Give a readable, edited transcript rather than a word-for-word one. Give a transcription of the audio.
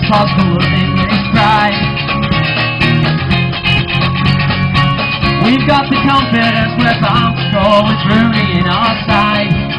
pubs full of English pride. We've got the confidence, we're bound to go with Rooney in our side.